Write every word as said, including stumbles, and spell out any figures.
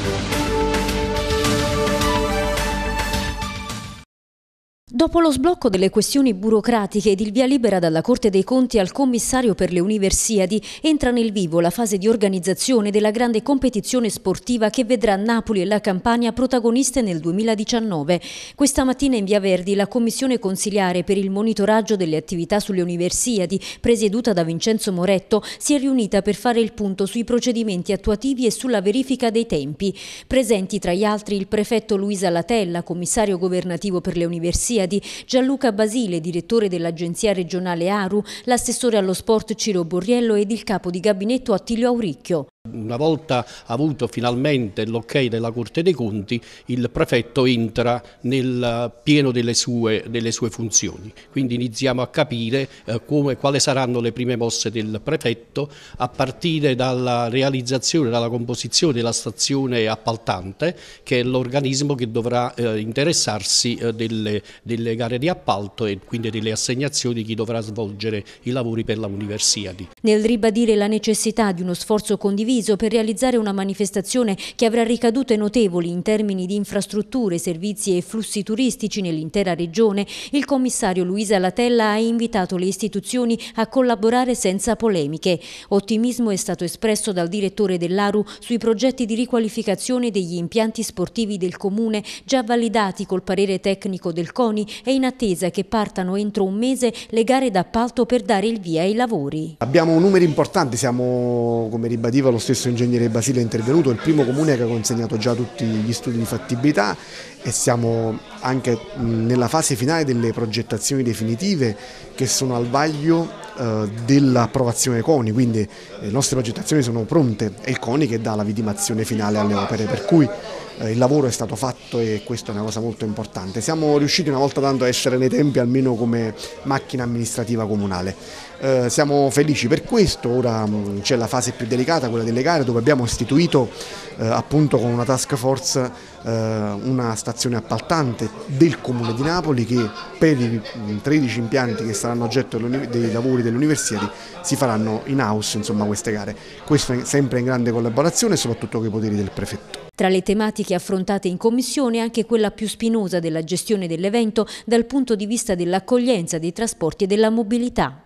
Dopo lo sblocco delle questioni burocratiche ed il via libera dalla Corte dei Conti al commissario per le Universiadi, entra nel vivo la fase di organizzazione della grande competizione sportiva che vedrà Napoli e la Campania protagoniste nel duemiladiciannove. Questa mattina in Via Verdi la commissione consiliare per il monitoraggio delle attività sulle Universiadi, presieduta da Vincenzo Moretto, si è riunita per fare il punto sui procedimenti attuativi e sulla verifica dei tempi. Presenti tra gli altri il prefetto Luisa Latella, commissario governativo per le Universiadi, Gianluca Basile, direttore dell'Agenzia regionale Aru, l'assessore allo sport Ciro Borriello ed il capo di gabinetto Attilio Auricchio. Una volta avuto finalmente l'ok della Corte dei Conti, il prefetto entra nel pieno delle sue, delle sue funzioni. Quindi iniziamo a capire eh, come, quali saranno le prime mosse del prefetto a partire dalla realizzazione, dalla composizione della stazione appaltante, che è l'organismo che dovrà eh, interessarsi eh, delle, delle gare di appalto e quindi delle assegnazioni di chi dovrà svolgere i lavori per la Universiadi. Nel ribadire la necessità di uno sforzo condiviso per realizzare una manifestazione che avrà ricadute notevoli in termini di infrastrutture, servizi e flussi turistici nell'intera regione, il commissario Luisa Latella ha invitato le istituzioni a collaborare senza polemiche. Ottimismo è stato espresso dal direttore dell'Aru sui progetti di riqualificazione degli impianti sportivi del comune già validati col parere tecnico del CONI e in attesa che partano entro un mese le gare d'appalto per dare il via ai lavori. Abbiamo numeri importanti, siamo, come ribadiva lo stesso ingegnere Basile è intervenuto, il primo comune che ha consegnato già tutti gli studi di fattibilità e siamo anche nella fase finale delle progettazioni definitive che sono al vaglio eh, dell'approvazione CONI, quindi le nostre progettazioni sono pronte, è il CONI che dà la vidimazione finale alle opere, per cui eh, il lavoro è stato fatto e questa è una cosa molto importante. Siamo riusciti una volta tanto a essere nei tempi almeno come macchina amministrativa comunale. Eh, siamo felici per questo, ora c'è la fase più delicata, quella delle gare, dove abbiamo istituito eh, appunto con una task force eh, una stazione appaltante del Comune di Napoli che per i tredici impianti che saranno oggetto dei lavori dell'Universiadi si faranno in house, insomma, queste gare. Questo è sempre in grande collaborazione e soprattutto con i poteri del prefetto. Tra le tematiche affrontate in commissione anche quella più spinosa della gestione dell'evento dal punto di vista dell'accoglienza, dei trasporti e della mobilità.